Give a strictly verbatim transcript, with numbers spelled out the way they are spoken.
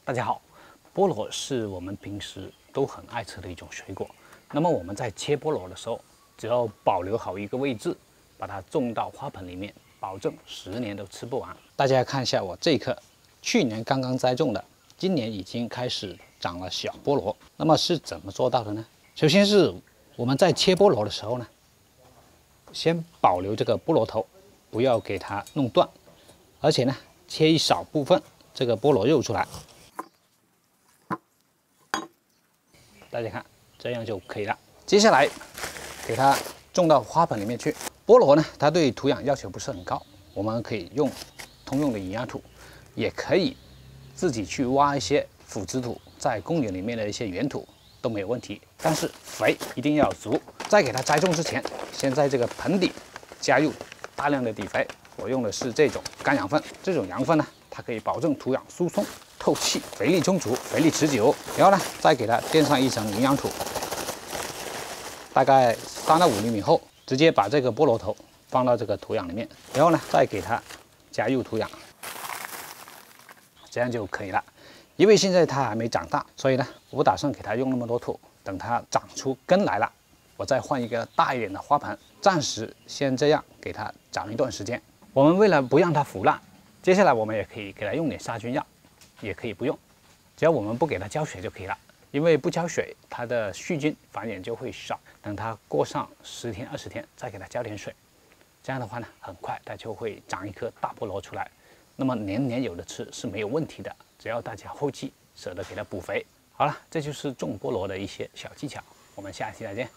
大家好，菠萝是我们平时都很爱吃的一种水果。那么我们在切菠萝的时候，只要保留好一个位置，把它种到花盆里面，保证十年都吃不完。大家看一下我这一棵，去年刚刚栽种的，今年已经开始长了小菠萝。那么是怎么做到的呢？首先是我们在切菠萝的时候呢，先保留这个菠萝头，不要给它弄断，而且呢，切一少部分这个菠萝肉出来。 大家看，这样就可以了。接下来，给它种到花盆里面去。菠萝呢，它对土壤要求不是很高，我们可以用通用的营养土，也可以自己去挖一些腐殖土，在公园里面的一些原土都没有问题。但是肥一定要足。在给它栽种之前，先在这个盆底加入大量的底肥。我用的是这种干养分，这种养分呢，它可以保证土壤疏松。 透气，肥力充足，肥力持久。然后呢，再给它垫上一层营养土，大概三到五厘米厚，直接把这个菠萝头放到这个土壤里面，然后呢，再给它加入土壤，这样就可以了。因为现在它还没长大，所以呢，我不打算给它用那么多土，等它长出根来了，我再换一个大一点的花盆，暂时先这样给它长一段时间。我们为了不让它腐烂，接下来我们也可以给它用点杀菌药。 也可以不用，只要我们不给它浇水就可以了。因为不浇水，它的细菌繁衍就会少。等它过上十天、二十天，再给它浇点水，这样的话呢，很快它就会长一颗大菠萝出来。那么年年有的吃是没有问题的，只要大家后期舍得给它补肥。好了，这就是种菠萝的一些小技巧。我们下期再见。